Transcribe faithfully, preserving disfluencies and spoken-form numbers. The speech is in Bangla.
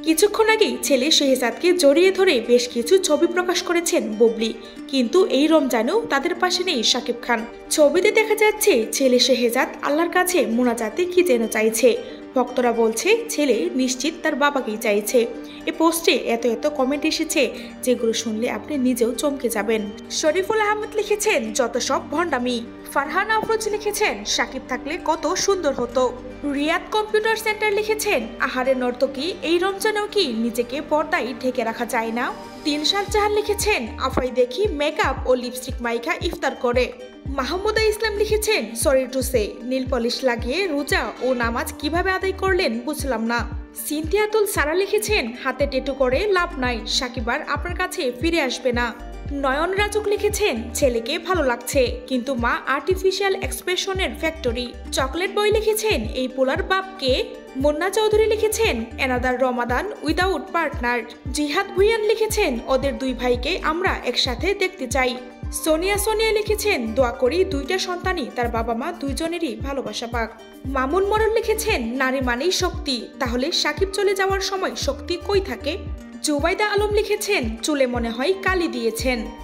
কিছুক্ষণ আগেই ছেলে শেহজাদকে জড়িয়ে ধরে বেশ কিছু ছবি প্রকাশ করেছেন বুবলি, কিন্তু এই রমজানেও তাদের পাশে নেই শাকিব খান। ছবিতে দেখা যাচ্ছে ছেলে শেহজাদ আল্লাহর কাছে মোনাজাতে কি যেন চাইছে। ভক্তরা বলছে ছেলে নিশ্চিত তার বাবাকেই চাইছে। এ পোস্টে এত এত কমেন্ট এসেছে যেগুলো শুনলে আপনি নিজেও চমকে যাবেন। শরীফুল আহমেদ লিখেছেন যত সব ভণ্ডামি। ফারহান আফরোজ লিখেছেন শাকিব থাকলে কত সুন্দর হতো। রিয়াদ কম্পিউটার সেন্টার লিখেছেন আহারে নর্তকী, এই রমজানেও কি নিজেকে পর্দায় ঢেকে রাখা যায় না। তিন সাল জাহান লিখেছেন আফাই দেখি মেকআপ ও লিপস্টিক মাইখা ইফতার করে। মাহমুদা ইসলাম লিখেছেন সরি টু সে, নীল পলিশ লাগিয়ে রোজা ও নামাজ কিভাবে আদায় করলেন বুঝলাম না। সিনথিয়াতুল সারা লিখেছেন হাতে টেটু করে লাভ নাই, শাকিব আর আপনার কাছে ফিরে আসবে না। নয়ন রাজুক লিখেছেন ছেলেকে ভালো লাগছে কিন্তু মা আর্টিফিশিয়াল এক্সপ্রেশনের ফ্যাক্টরি। চকলেট বয় লিখেছেন এই পোলার বাপকে। মুন্না চৌধুরী লিখেছেন এনাদার রমাদান উইদাউট পার্টনার। জিহাদ ভুইয়ান লিখেছেন ওদের দুই ভাইকে আমরা একসাথে দেখতে চাই। সোনিয়া সোনিয়া লিখেছেন দোয়া করি দুইটা সন্তানই তার বাবা মা দুইজনেরই ভালোবাসা পাক। মামুন মরল লিখেছেন নারী মানেই শক্তি, তাহলে শাকিব চলে যাওয়ার সময় শক্তি কই থাকে। জুবাইদা আলম লিখেছেন চুলে মনে হয় কালি দিয়েছেন।